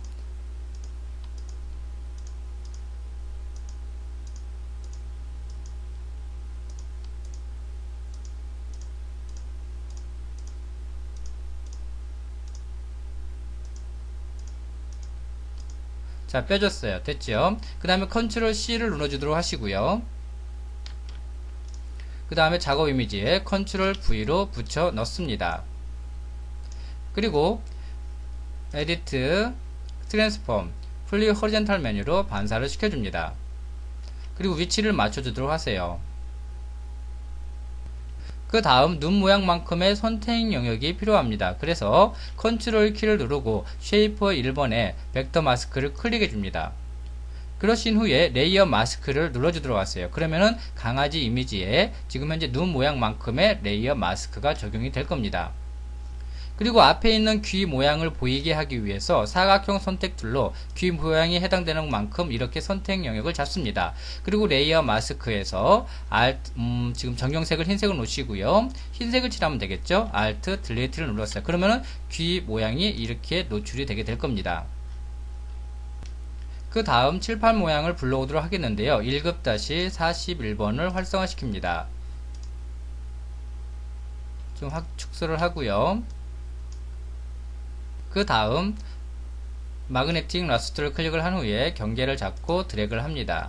자, 빼줬어요. 됐죠? 그 다음에 컨트롤 C를 눌러주도록 하시고요. 그 다음에 작업 이미지에 컨트롤 V로 붙여 넣습니다. 그리고 에디트, 트랜스폼, 플리 호리젠탈 메뉴로 반사를 시켜줍니다. 그리고 위치를 맞춰주도록 하세요. 그 다음 눈 모양만큼의 선택 영역이 필요합니다. 그래서 컨트롤 키를 누르고 쉐이프 일 번에 벡터 마스크를 클릭해 줍니다. 그러신 후에 레이어 마스크를 눌러주도록 하세요. 그러면은 강아지 이미지에 지금 현재 눈 모양만큼의 레이어 마스크가 적용이 될 겁니다. 그리고 앞에 있는 귀 모양을 보이게 하기 위해서 사각형 선택 툴로 귀 모양이 해당되는 만큼 이렇게 선택 영역을 잡습니다. 그리고 레이어 마스크에서 Alt, 음, 지금 정경색을 흰색을 놓으시고요. 흰색을 칠하면 되겠죠? Alt, Delete를 눌렀어요. 그러면은 귀 모양이 이렇게 노출이 되게 될 겁니다. 그 다음 칠판 모양을 불러오도록 하겠는데요. 일 급 사십일 번을 활성화시킵니다. 좀 확 축소를 하고요. 그 다음 마그네틱 라스트를 클릭을 한 후에 경계를 잡고 드래그를 합니다.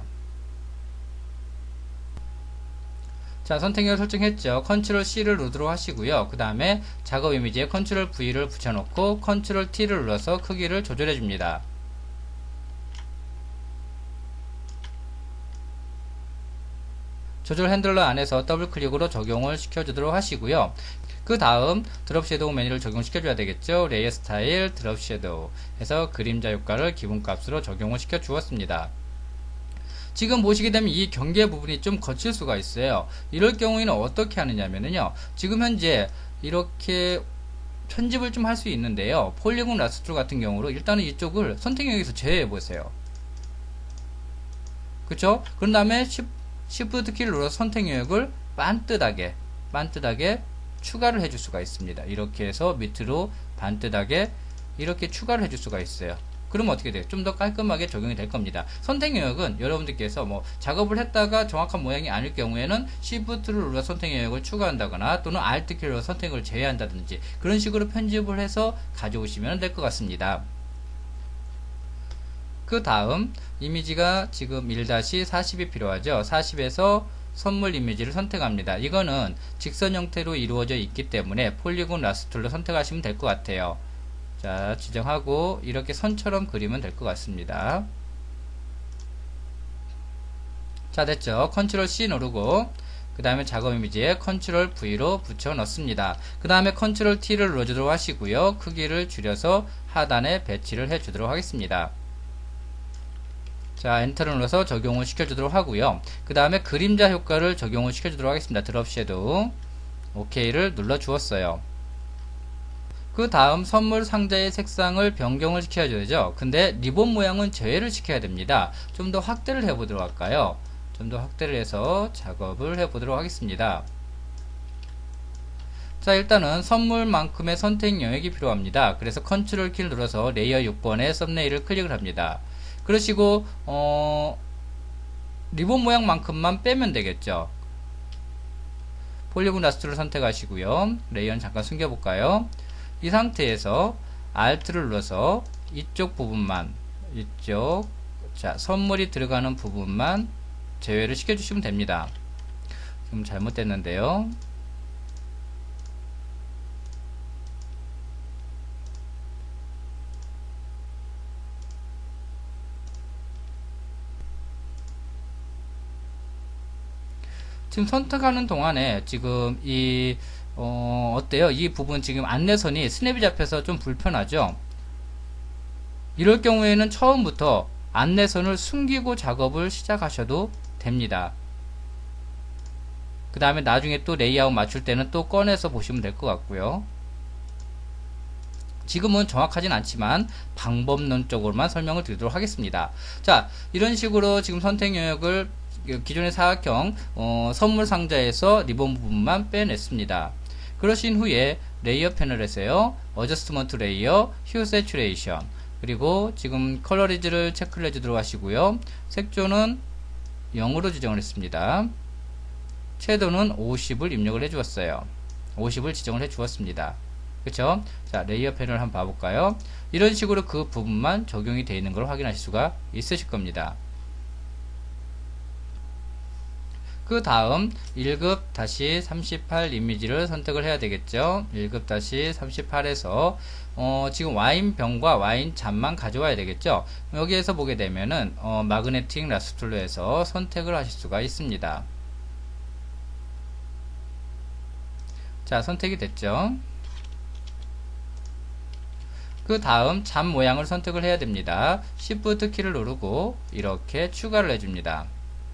자, 선택을 설정했죠. 컨트롤 C를 누르도록 하시고요. 그 다음에 작업 이미지에 컨트롤 V를 붙여놓고 컨트롤 T를 눌러서 크기를 조절해 줍니다. 조절 핸들러 안에서 더블 클릭으로 적용을 시켜주도록 하시고요. 그 다음 드롭 섀도우 메뉴를 적용시켜줘야 되겠죠. 레이어 스타일, 드롭 섀도우 해서 그림자 효과를 기본값으로 적용을 시켜 주었습니다. 지금 보시게 되면 이 경계 부분이 좀 거칠 수가 있어요. 이럴 경우에는 어떻게 하느냐면요. 지금 현재 이렇게 편집을 좀 할 수 있는데요. 폴리곤 라스트 같은 경우로 일단은 이쪽을 선택 영역에서 제외해 보세요. 그쵸? 그런 다음에 Shift 키를 눌러서 선택 영역을 반듯하게 반듯하게 추가를 해줄 수가 있습니다. 이렇게 해서 밑으로 반듯하게 이렇게 추가를 해줄 수가 있어요. 그러면 어떻게 돼요? 좀 더 깔끔하게 적용이 될 겁니다. 선택 영역은 여러분들께서 뭐 작업을 했다가 정확한 모양이 아닐 경우에는 Shift를 눌러 선택 영역을 추가한다거나 또는 Alt 키로 선택을 제외한다든지 그런 식으로 편집을 해서 가져오시면 될 것 같습니다. 그 다음 이미지가 지금 일 사십이 필요하죠. 사십에서 선물 이미지를 선택합니다. 이거는 직선 형태로 이루어져 있기 때문에 폴리곤 라스툴로 선택하시면 될 것 같아요. 자, 지정하고 이렇게 선처럼 그리면 될 것 같습니다. 자, 됐죠. 컨트롤 씨 누르고 그 다음에 작업 이미지에 컨트롤 브이로 붙여 넣습니다. 그 다음에 컨트롤 티를 눌러주도록 하시고요. 크기를 줄여서 하단에 배치를 해주도록 하겠습니다. 자, 엔터를 눌러서 적용을 시켜주도록 하고요. 그 다음에 그림자 효과를 적용을 시켜주도록 하겠습니다. 드롭 섀도우 오케이를 눌러 주었어요. 그 다음 선물 상자의 색상을 변경을 시켜줘야죠. 근데 리본 모양은 제외를 시켜야 됩니다. 좀 더 확대를 해보도록 할까요? 좀 더 확대를 해서 작업을 해보도록 하겠습니다. 자, 일단은 선물만큼의 선택 영역이 필요합니다. 그래서 컨트롤 키를 눌러서 레이어 육 번에 썸네일을 클릭을 합니다. 그러시고 어, 리본 모양만큼만 빼면 되겠죠. 폴리곤 라스트를 선택하시고요. 레이어는 잠깐 숨겨볼까요? 이 상태에서 Alt를 눌러서 이쪽 부분만 이쪽 자 선물이 들어가는 부분만 제외를 시켜주시면 됩니다. 지금 잘못됐는데요. 지금 선택하는 동안에 지금 이 어, 어때요? 이 부분 지금 안내선이 스냅이 잡혀서 좀 불편하죠? 이럴 경우에는 처음부터 안내선을 숨기고 작업을 시작하셔도 됩니다. 그 다음에 나중에 또 레이아웃 맞출 때는 또 꺼내서 보시면 될 것 같고요. 지금은 정확하진 않지만 방법론적으로만 설명을 드리도록 하겠습니다. 자, 이런 식으로 지금 선택 영역을 기존의 사각형 어, 선물 상자에서 리본 부분만 빼냈습니다. 그러신 후에 레이어 패널에서요, 어저스트먼트 레이어, 휴 세츄레이션, 그리고 지금 컬러리즈를 체크를 해주도록 하시고요. 색조는 영으로 지정을 했습니다. 채도는 오십을 입력을 해주었어요. 오십을 지정을 해주었습니다. 그쵸? 자, 레이어 패널 한번 봐볼까요? 이런 식으로 그 부분만 적용이 되어 있는 걸 확인하실 수가 있으실 겁니다. 그 다음 일 급 삼십팔 이미지를 선택을 해야 되겠죠. 일 급 삼십팔에서 어, 지금 와인병과 와인 잔만 가져와야 되겠죠. 여기에서 보게 되면은 어, 마그네틱 라스툴로 해서 선택을 하실 수가 있습니다. 자, 선택이 됐죠. 그 다음 잔 모양을 선택을 해야 됩니다. Shift 키를 누르고 이렇게 추가를 해줍니다.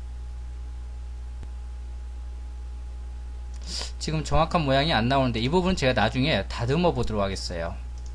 지금 정확한 모양이 안 나오는데 이 부분은 제가 나중에 다듬어 보도록 하겠어요.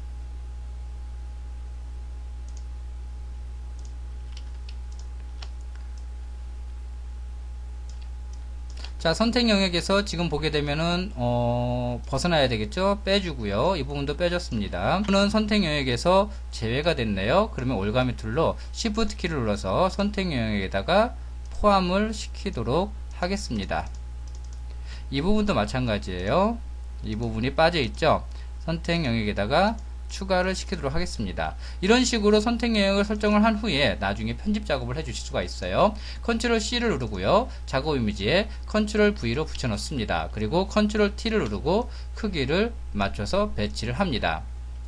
자, 선택 영역에서 지금 보게 되면은 어, 벗어나야 되겠죠. 빼주고요. 이 부분도 빼줬습니다. 이거는 선택 영역에서 제외가 됐네요. 그러면 올가미 툴로 Shift 키를 눌러서 선택 영역에다가 포함을 시키도록 하겠습니다. 이 부분도 마찬가지예요. 이 부분이 빠져 있죠. 선택 영역에다가 추가를 시키도록 하겠습니다. 이런 식으로 선택 영역을 설정을 한 후에 나중에 편집 작업을 해 주실 수가 있어요. 컨트롤 씨를 누르고요. 작업 이미지에 컨트롤 브이로 붙여 넣습니다. 그리고 컨트롤 티를 누르고 크기를 맞춰서 배치를 합니다.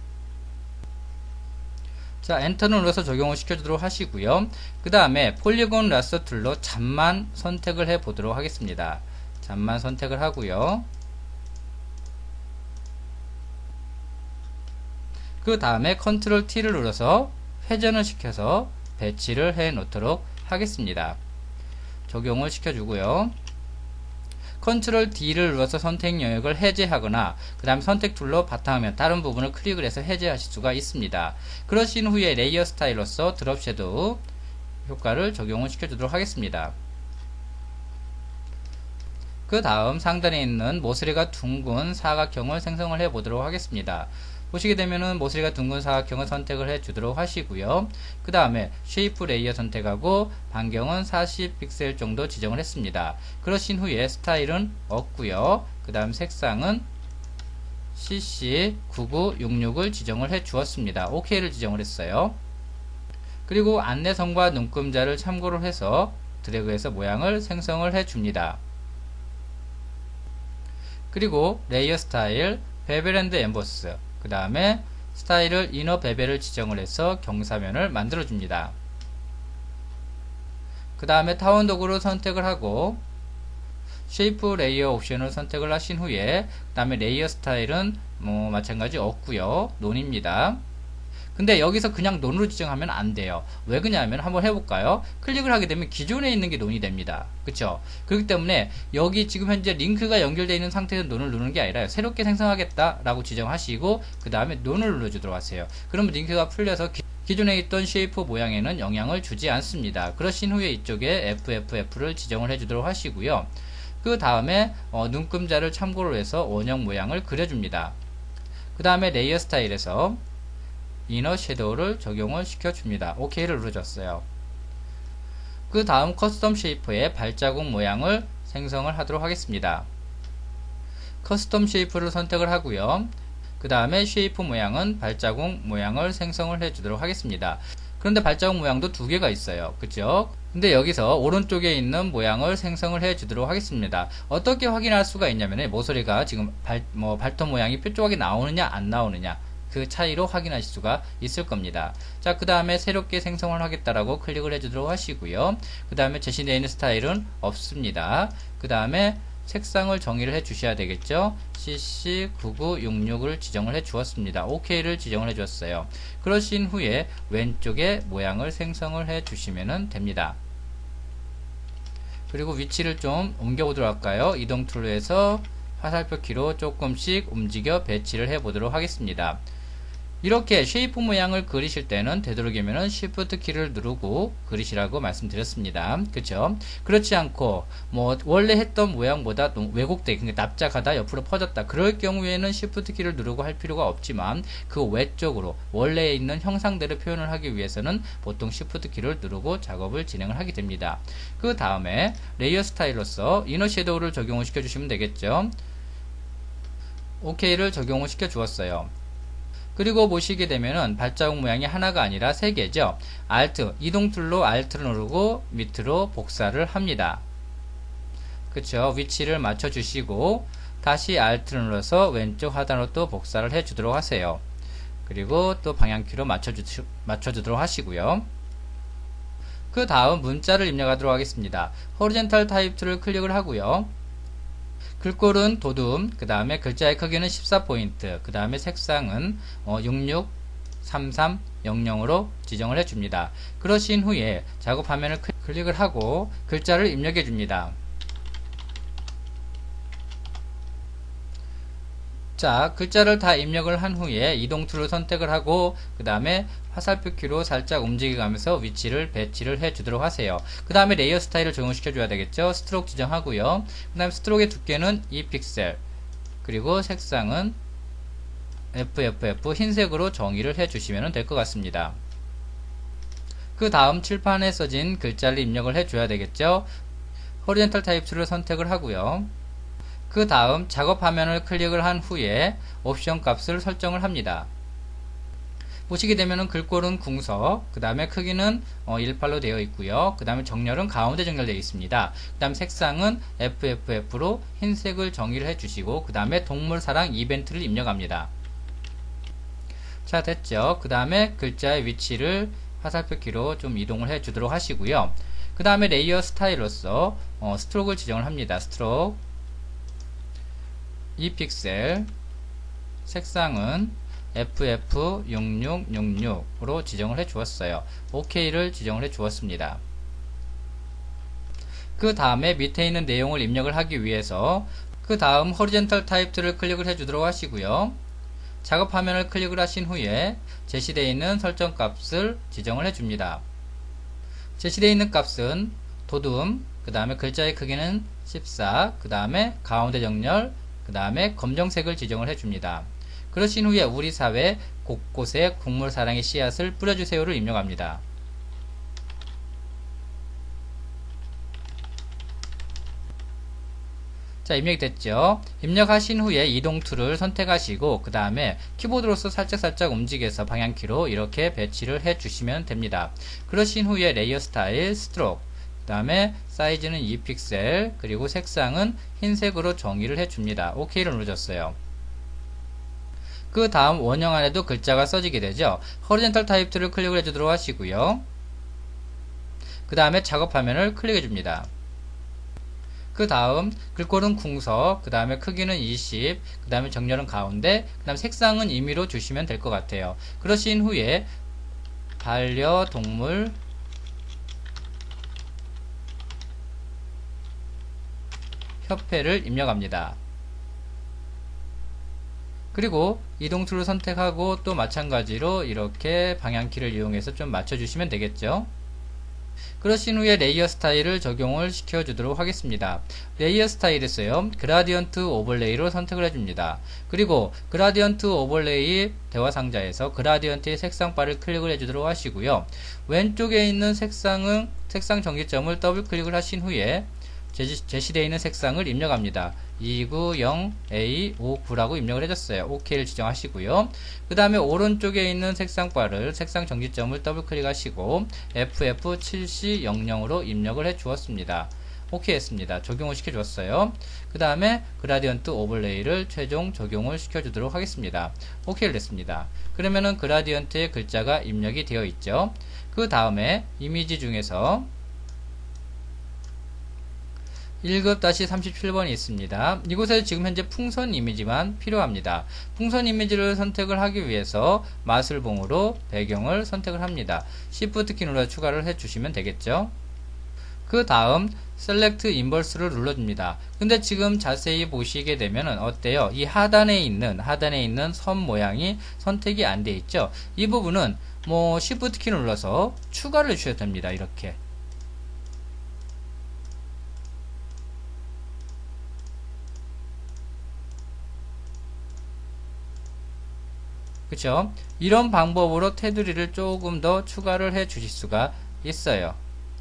자, 엔터를 눌러서 적용을 시켜주도록 하시고요. 그 다음에 폴리곤 라서 툴로 잔만 선택을 해 보도록 하겠습니다. 잔만 선택을 하고요. 그 다음에 컨트롤 티를 눌러서 회전을 시켜서 배치를 해 놓도록 하겠습니다. 적용을 시켜주고요. 컨트롤 디를 눌러서 선택 영역을 해제하거나 그 다음 선택 툴로 바탕화면 다른 부분을 클릭을 해서 해제하실 수가 있습니다. 그러신 후에 레이어 스타일로서 드롭 섀도우 효과를 적용을 시켜주도록 하겠습니다. 그 다음 상단에 있는 모서리가 둥근 사각형을 생성을 해 보도록 하겠습니다. 보시게 되면은 모서리가 둥근 사각형을 선택을 해 주도록 하시고요. 그 다음에 쉐이프 레이어 선택하고 반경은 사십 픽셀 정도 지정을 했습니다. 그러신 후에 스타일은 없고요. 그 다음 색상은 씨씨 구구육육을 지정을 해 주었습니다. 오케이를 지정을 했어요. 그리고 안내선과 눈금자를 참고로 해서 드래그해서 모양을 생성을 해 줍니다. 그리고 레이어 스타일, 베벨 앤드 엠보스, 그 다음에 스타일을 이너 베벨을 지정을 해서 경사면을 만들어 줍니다. 그 다음에 타원 도구를 선택을 하고 쉐이프 레이어 옵션을 선택을 하신 후에 그 다음에 레이어 스타일은 뭐 마찬가지 없고요. 논입니다. 근데 여기서 그냥 논으로 지정하면 안 돼요. 왜 그러냐면 한번 해볼까요? 클릭을 하게 되면 기존에 있는 게 논이 됩니다. 그쵸? 그렇기 때문에 여기 지금 현재 링크가 연결되어 있는 상태에서 논을 누르는 게 아니라 새롭게 생성하겠다 라고 지정하시고 그 다음에 논을 눌러주도록 하세요. 그러면 링크가 풀려서 기, 기존에 있던 쉐이프 모양에는 영향을 주지 않습니다. 그러신 후에 이쪽에 에프에프에프를 지정을 해주도록 하시고요. 그 다음에 어, 눈금자를 참고로 해서 원형 모양을 그려줍니다. 그 다음에 레이어 스타일에서 이너 섀도우를 적용을 시켜줍니다. 오케이를 눌러줬어요. 그 다음 커스텀 쉐이프의 발자국 모양을 생성을 하도록 하겠습니다. 커스텀 쉐이프를 선택을 하고요. 그 다음에 쉐이프 모양은 발자국 모양을 생성을 해주도록 하겠습니다. 그런데 발자국 모양도 두 개가 있어요. 그죠? 근데 여기서 오른쪽에 있는 모양을 생성을 해 주도록 하겠습니다. 어떻게 확인할 수가 있냐면 모서리가 지금 발, 뭐 발톱 모양이 뾰족하게 나오느냐 안 나오느냐 그 차이로 확인하실 수가 있을 겁니다. 자, 그 다음에 새롭게 생성을 하겠다라고 클릭을 해 주도록 하시고요. 그 다음에 제시되어 있는 스타일은 없습니다. 그 다음에 색상을 정의를 해 주셔야 되겠죠. 씨씨 구구육육을 지정을 해 주었습니다. 오케이를 지정을 해 주었어요. 그러신 후에 왼쪽에 모양을 생성을 해 주시면 됩니다. 그리고 위치를 좀 옮겨 보도록 할까요? 이동 툴로 해서 화살표 키로 조금씩 움직여 배치를 해 보도록 하겠습니다. 이렇게 쉐이프 모양을 그리실 때는 되도록이면 Shift 키를 누르고 그리시라고 말씀드렸습니다. 그쵸? 그렇지 않고 뭐 원래 했던 모양보다 왜곡되게 그러니까 납작하다 옆으로 퍼졌다 그럴 경우에는 Shift 키를 누르고 할 필요가 없지만 그 외쪽으로 원래 있는 형상대로 표현을 하기 위해서는 보통 Shift 키를 누르고 작업을 진행을 하게 됩니다. 그 다음에 레이어 스타일로서 이너 섀도우를 적용을 시켜 주시면 되겠죠. 오케이를 적용을 시켜 주었어요. 그리고 보시게 되면은 발자국 모양이 하나가 아니라 세 개죠. Alt, 이동 툴로 Alt를 누르고 밑으로 복사를 합니다. 그쵸? 위치를 맞춰 주시고 다시 Alt를 눌러서 왼쪽 하단으로 또 복사를 해 주도록 하세요. 그리고 또 방향키로 맞춰, 주, 맞춰 주도록 하시고요. 그 다음 문자를 입력하도록 하겠습니다. Horizontal Type 툴을 클릭을 하고요. 글꼴은 도둠, 그 다음에 글자의 크기는 십사 포인트, 그 다음에 색상은 어, 육육 삼삼영영으로 지정을 해줍니다. 그러신 후에 작업 화면을 클릭을 하고 글자를 입력해 줍니다. 자, 글자를 다 입력을 한 후에 이동 툴을 선택을 하고 그 다음에 화살표 키로 살짝 움직여가면서 위치를 배치를 해 주도록 하세요. 그 다음에 레이어 스타일을 적용시켜 줘야 되겠죠. 스트로크 지정하고요. 그 다음에 스트로크의 두께는 이 픽셀, 그리고 색상은 에프에프에프 흰색으로 정의를 해 주시면 될 것 같습니다. 그 다음 칠판에 써진 글자를 입력을 해 줘야 되겠죠. 호리젠탈 타입 툴을 선택을 하고요. 그 다음 작업 화면을 클릭을 한 후에 옵션 값을 설정을 합니다. 보시게 되면은 글꼴은 궁서, 그 다음에 크기는 어, 일팔로 되어 있고요. 그 다음에 정렬은 가운데 정렬되어 있습니다. 그 다음 색상은 에프에프에프로 흰색을 정의를 해주시고 그 다음에 동물사랑 이벤트를 입력합니다. 자, 됐죠. 그 다음에 글자의 위치를 화살표 키로 좀 이동을 해 주도록 하시고요. 그 다음에 레이어 스타일로서 어, 스트로크를 지정을 합니다. 스트로크 이 픽셀, 색상은 에프에프 육육육육으로 지정을 해 주었어요. 오케이를 지정을 해 주었습니다. 그 다음에 밑에 있는 내용을 입력을 하기 위해서 그 다음 호리젠탈 타입 툴을 클릭을 해 주도록 하시고요. 작업 화면을 클릭을 하신 후에 제시되어 있는 설정 값을 지정을 해 줍니다. 제시되어 있는 값은 도둠, 그 다음에 글자의 크기는 십사, 그 다음에 가운데 정렬, 그 다음에 검정색을 지정을 해줍니다. 그러신 후에 우리 사회 곳곳에 국물 사랑의 씨앗을 뿌려주세요를 입력합니다. 자, 입력이 됐죠. 입력하신 후에 이동 툴을 선택하시고 그 다음에 키보드로서 살짝살짝 움직여서 방향키로 이렇게 배치를 해 주시면 됩니다. 그러신 후에 레이어 스타일, 스트로크, 그 다음에 사이즈는 이 픽셀, 그리고 색상은 흰색으로 정의를 해 줍니다. 오케이를 눌러줬어요. 그 다음 원형 안에도 글자가 써지게 되죠. 호리젠탈 타입 툴을 클릭을 해주도록 하시고요. 그 다음에 작업 화면을 클릭해 줍니다. 그 다음 글꼴은 궁서, 그 다음에 크기는 이십, 그 다음에 정렬은 가운데, 그 다음 색상은 임의로 주시면 될 것 같아요. 그러신 후에 반려동물 협회를 입력합니다. 그리고 이동 툴을 선택하고 또 마찬가지로 이렇게 방향키를 이용해서 좀 맞춰주시면 되겠죠. 그러신 후에 레이어 스타일을 적용을 시켜주도록 하겠습니다. 레이어 스타일에서요, 그라디언트 오버레이로 선택을 해줍니다. 그리고 그라디언트 오버레이 대화 상자에서 그라디언트의 색상 바를 클릭을 해주도록 하시고요. 왼쪽에 있는 색상은 색상 정기점을 더블 클릭을 하신 후에 제시되어 있는 색상을 입력합니다. 이구영 에이 오구라고 입력을 해줬어요. 오케이를 지정하시고요. 그 다음에 오른쪽에 있는 색상 바를 색상 정지점을 더블 클릭하시고 에프에프 칠 씨 영영으로 입력을 해 주었습니다. 오케이 했습니다. 적용을 시켜 주었어요. 그 다음에 그라디언트 오버레이를 최종 적용을 시켜 주도록 하겠습니다. 오케이를 했습니다. 그러면은 그라디언트의 글자가 입력이 되어 있죠. 그 다음에 이미지 중에서 일 급 삼십칠 번이 있습니다. 이곳에 지금 현재 풍선 이미지만 필요합니다. 풍선 이미지를 선택을 하기 위해서 마술봉으로 배경을 선택을 합니다. Shift 키 눌러 추가를 해주시면 되겠죠. 그 다음 셀렉트 인버스를 눌러줍니다. 근데 지금 자세히 보시게 되면은 어때요? 이 하단에 있는 하단에 있는 선 모양이 선택이 안 돼 있죠. 이 부분은 뭐 Shift 키 눌러서 추가를 해주셔도 됩니다. 이렇게. 그쵸? 이런 방법으로 테두리를 조금 더 추가를 해 주실 수가 있어요.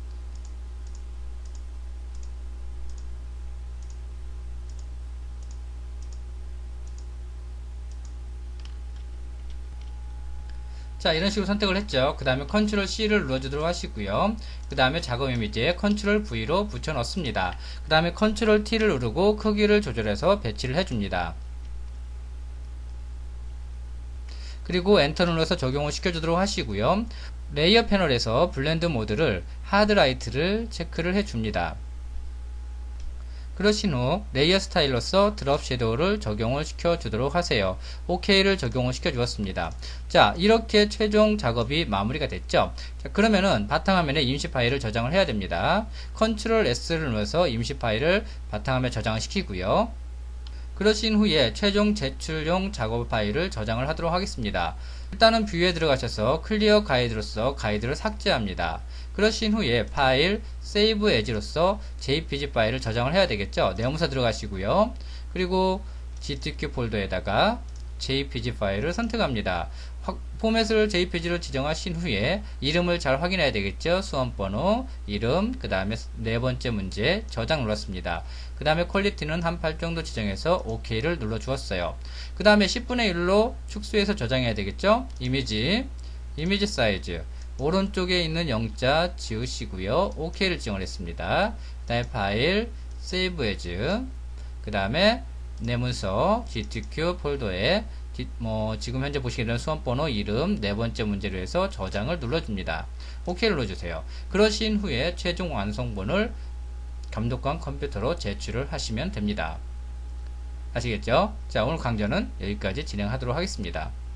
자, 이런 식으로 선택을 했죠. 그 다음에 컨트롤 씨를 눌러주도록 하시고요. 그 다음에 작업 이미지에 컨트롤 브이로 붙여 넣습니다. 그 다음에 컨트롤 티를 누르고 크기를 조절해서 배치를 해줍니다. 그리고 엔터 눌러서 적용을 시켜주도록 하시고요. 레이어 패널에서 블렌드 모드를 하드라이트를 체크를 해줍니다. 그러신 후 레이어 스타일로서 드롭 섀도우를 적용을 시켜주도록 하세요. 오케이를 적용을 시켜주었습니다. 자, 이렇게 최종 작업이 마무리가 됐죠. 자, 그러면은 바탕화면에 임시 파일을 저장을 해야 됩니다. 컨트롤 에스를 눌러서 임시 파일을 바탕화면에 저장을 시키고요. 그러신 후에 최종 제출용 작업 파일을 저장을 하도록 하겠습니다. 일단은 뷰에 들어가셔서 클리어 가이드로서 가이드를 삭제합니다. 그러신 후에 파일 세이브 에즈로서 제이피지 파일을 저장을 해야 되겠죠. 네모사 들어가시고요. 그리고 지티큐 폴더에다가 제이피지 파일을 선택합니다. 포맷을 제이피지로 지정하신 후에 이름을 잘 확인해야 되겠죠. 수험번호, 이름, 그 다음에 네 번째 문제 저장 눌렀습니다. 그 다음에 퀄리티는 한 팔 정도 지정해서 오케이를 눌러 주었어요. 그 다음에 십분의 일로 축소해서 저장해야 되겠죠. 이미지, 이미지 사이즈 오른쪽에 있는 영자 지우시고요. 오케이를 지정을 했습니다. 그 다음에 파일, 세이브 에즈, 그 다음에 내 문서 지티큐 폴더에 뭐 지금 현재 보시게 되는 수험번호, 이름, 네 번째 문제로 해서 저장을 눌러줍니다. 오케이를 눌러주세요. 그러신 후에 최종 완성본을 감독관 컴퓨터로 제출을 하시면 됩니다. 아시겠죠? 자, 오늘 강좌는 여기까지 진행하도록 하겠습니다.